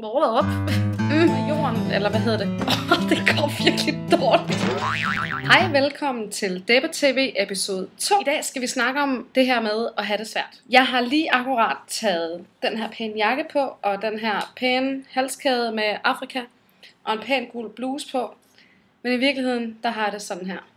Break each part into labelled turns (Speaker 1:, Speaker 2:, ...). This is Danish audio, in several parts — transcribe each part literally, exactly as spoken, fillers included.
Speaker 1: op. Mm, jorden, eller hvad hedder det? Oh, det går virkelig dårligt. Hej, velkommen til Deppe T V episode to. I dag skal vi snakke om det her med at have det svært. Jeg har lige akkurat taget den her pæne jakke på, og den her pæne halskæde med Afrika, og en pæn gul bluse på. Men i virkeligheden, der har jeg det sådan her.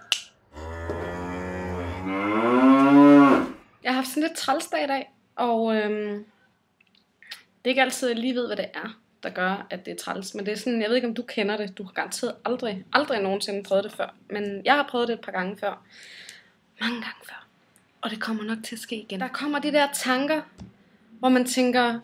Speaker 1: Jeg har haft sådan lidt trælsdag i dag, og øhm, det er ikke altid, jeg lige ved, hvad det er, der gør, at det er træls. Men det er sådan, jeg ved ikke, om du kender det. Du har garanteret aldrig, aldrig nogensinde prøvet det før. Men jeg har prøvet det et par gange før. Mange gange før. Og det kommer nok til at ske igen. Der kommer de der tanker, hvor man tænker,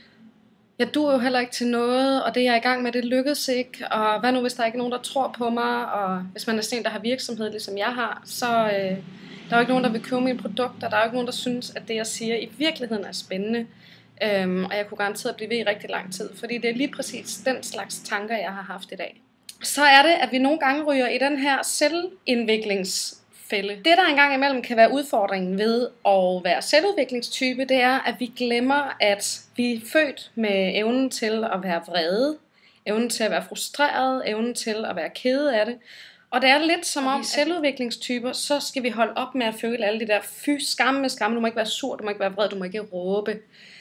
Speaker 1: jeg duer jo heller ikke til noget, og det jeg er i gang med, det lykkes ikke. Og hvad nu, hvis der ikke er nogen, der tror på mig? Og hvis man er sådan en, der har virksomhed, ligesom jeg har, så øh, der er jo ikke nogen, der vil købe mine produkter. Der er jo ikke nogen, der synes, at det, jeg siger, i virkeligheden er spændende. Øhm, og jeg kunne garanteret blive ved i rigtig lang tid, fordi det er lige præcis den slags tanker, jeg har haft i dag. Så er det, at vi nogle gange ryger i den her selvindviklingsfælde. Det, der engang imellem kan være udfordringen ved at være selvudviklingstype, det er, at vi glemmer, at vi er født med evnen til at være vrede, evnen til at være frustreret, evnen til at være kede af det. Og det er lidt som om selvudviklingstyper, så skal vi holde op med at føle alle de der fy, skamme, skamme, du må ikke være sur, du må ikke være vred, du må ikke råbe.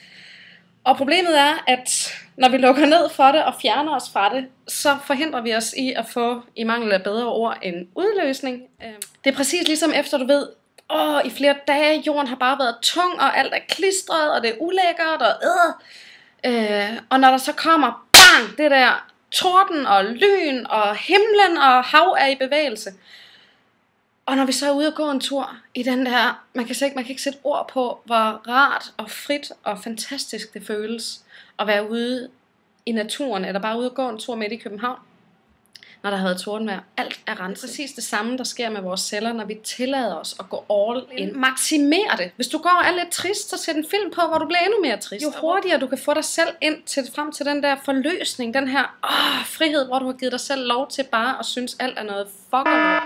Speaker 1: Og problemet er, at når vi lukker ned for det og fjerner os fra det, så forhindrer vi os i at få, i mangel af bedre ord, en udløsning. Det er præcis ligesom efter du ved, åh, i flere dage, jorden har bare været tung, og alt er klistret, og det er ulækkert, og øh. øh og når der så kommer, bang, det der torden og lyn, og himlen og hav er i bevægelse. Og når vi så er ude og gå en tur i den der, man kan, ikke, man kan ikke sætte ord på, hvor rart og frit og fantastisk det føles at være ude i naturen, eller bare ude og gå en tur midt i København, når der har været tordenvejr. Alt er renset. Præcis det samme, der sker med vores celler, når vi tillader os at gå all in. Maximer det. Hvis du går og er lidt trist, så sæt en film på, hvor du bliver endnu mere trist. Jo hurtigere du kan få dig selv ind til, frem til den der forløsning, den her åh, frihed, hvor du har givet dig selv lov til bare at synes, alt er noget fucker.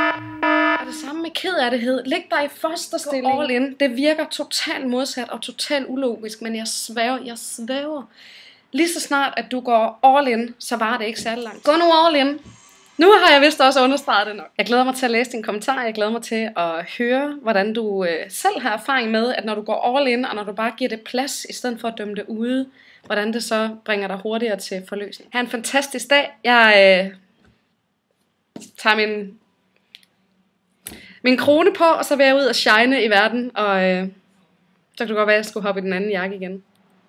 Speaker 1: Og det samme med kederlighed. Læg dig i fosterstilling. All in. Det virker totalt modsat og totalt ulogisk, men jeg svæver, jeg svæver. Lige så snart, at du går all in, så var det ikke særlig langt. Gå nu all in. Nu har jeg vist også understreget det nok. Jeg glæder mig til at læse dine kommentarer. Jeg glæder mig til at høre, hvordan du øh, selv har erfaring med, at når du går all in, og når du bare giver det plads, i stedet for at dømme det ude, hvordan det så bringer dig hurtigere til forløsning. Ha' en fantastisk dag. Jeg øh, tager min... min krone på, og så vil jeg ud og shine i verden, og øh, så kan det godt være, at jeg skulle hoppe i den anden jakke igen.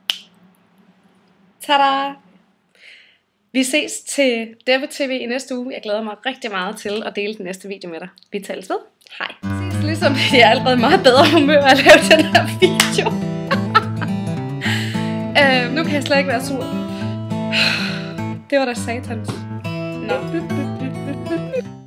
Speaker 1: Tada! Vi ses til Deppe T V i næste uge. Jeg glæder mig rigtig meget til at dele den næste video med dig. Vi tales ved. Hej! Ses ligesom jeg er allerede meget bedre humør at lave den her video. øh, nu kan jeg slet ikke være sur. Det var da satans. Nå.